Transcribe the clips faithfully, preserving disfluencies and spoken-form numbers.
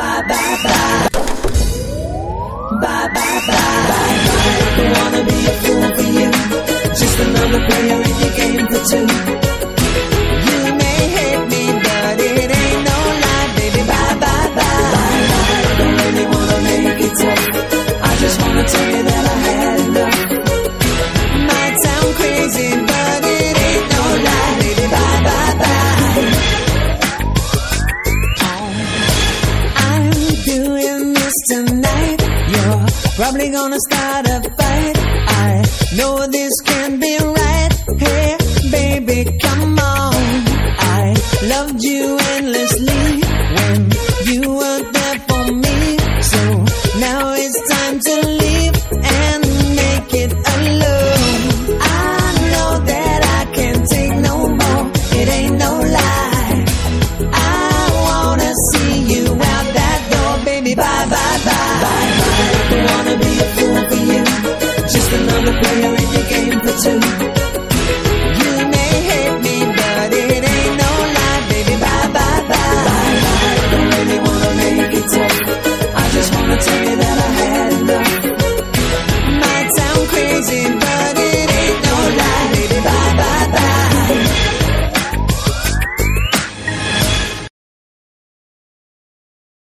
bye, bye, bye. Bye, bye, bye, bye, bye. Don't wanna be a fool for you. Just another player in your game for two. You may hate me, but it ain't no lie, baby. Bye, bye, bye, bye, bye. Don't really wanna make it tough. I just wanna tell you that I had enough. Might sound crazy, but it ain't no lie, baby. Bye, bye, bye. I'm doing this tonight. You're probably gonna start a fight. I know this can't be right. Hey, baby, come on. I loved you endlessly when you were there for me. So now it's time to leave and make it alone. I know that I can't take no more. It ain't no lie. I wanna see you out that door, baby. Bye, bye, bye, bye, bye. Don't wanna be a fool for you. Just another player in your game for two. You may hate me, but it ain't no lie, baby. Bye, bye, bye, bye, bye. Don't really wanna make it tough. I just wanna tell you that I had enough. Might sound crazy, but it ain't no lie, baby. Bye, bye, bye.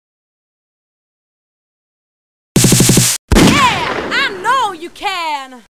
I know you can!